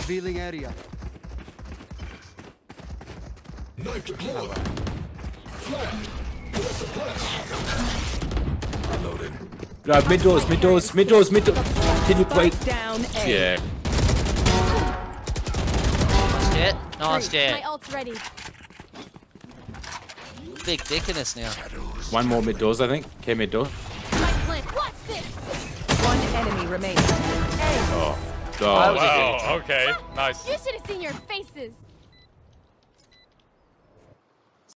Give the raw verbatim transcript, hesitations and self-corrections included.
Revealing area. Knife deployed. Flag. Reloading. Right, mid doors, mid doors, mid doors, mid doors. Can you play? Down A. Yeah. Nice jet. Nice My jet. ult's ready. Big dick in this now. One more mid doors, I think. Okay, mid door. My blink. Watch this. One enemy remaining. Oh. That was a Oh. good Wow, okay, nice. You should have seen your faces.